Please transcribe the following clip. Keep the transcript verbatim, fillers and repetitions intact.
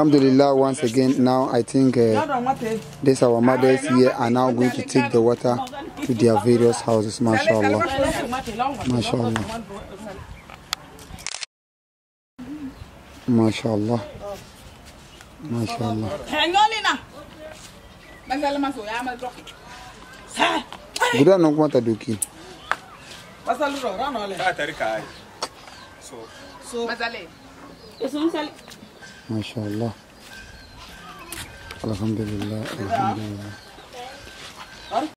Alhamdulillah, once again, now I think uh, these our mothers here are now going to take the water to their various houses. MashaAllah. MashaAllah. MashaAllah. MashaAllah. Buda no kwanta doki. MashaAllah. Alhamdulillah. Alhamdulillah.